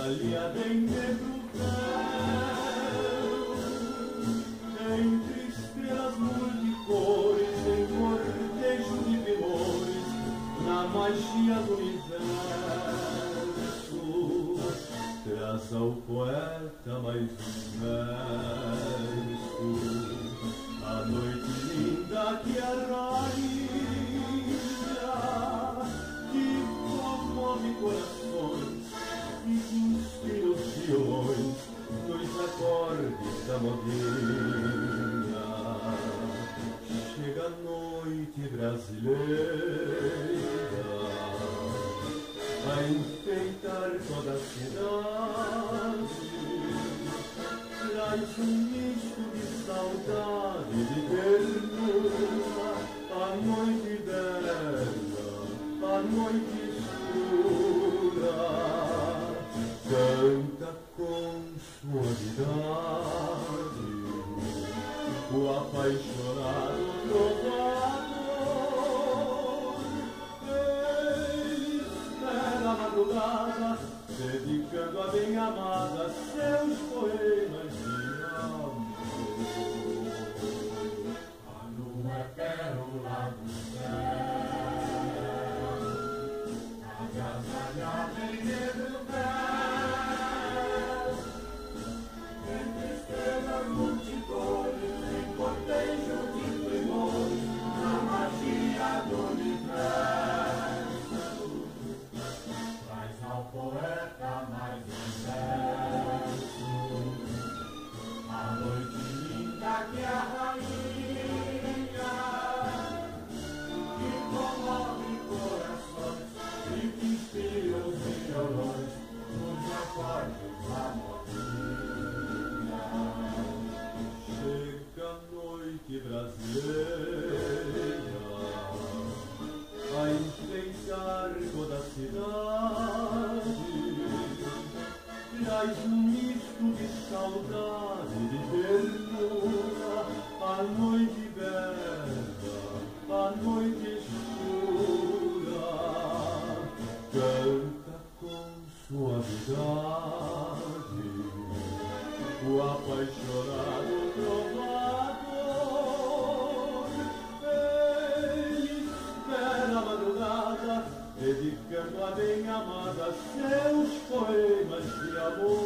galinha bem dentro do céu, entre estrelas multicores, em cortejo de primores, na magia do universo, traz ao poeta mais um verso. A noite linda que arraia, que comove corações e que inspira os violões nos acordes da modinha. Chega a noite brasileira a enfeitar toda a cidade, traz um misto de saudade e de ternura, a noite bela, a noite escura, canta com suavidade o apaixonado trovador. Ele espera a madrugada, dedicando a bem amada seus poemas de amor. A lua é pérola do céu, agasalhada em negro véu, entre estrelas multidores, em cortejo de primores, na magia do universo, traz ao poeta mais um verso. A noite linda que a rainha, que comove corações e que inspira os violões nos acordes da modinha. Chega a noite brasileira a enfeitar toda a cidade, traz um misto de saudade e de ternura, a noite bela, a noite escura, canta com suavidade o apaixonado trovador. Ele espera a madrugada, dedicando a bem amada seus poemas de amor.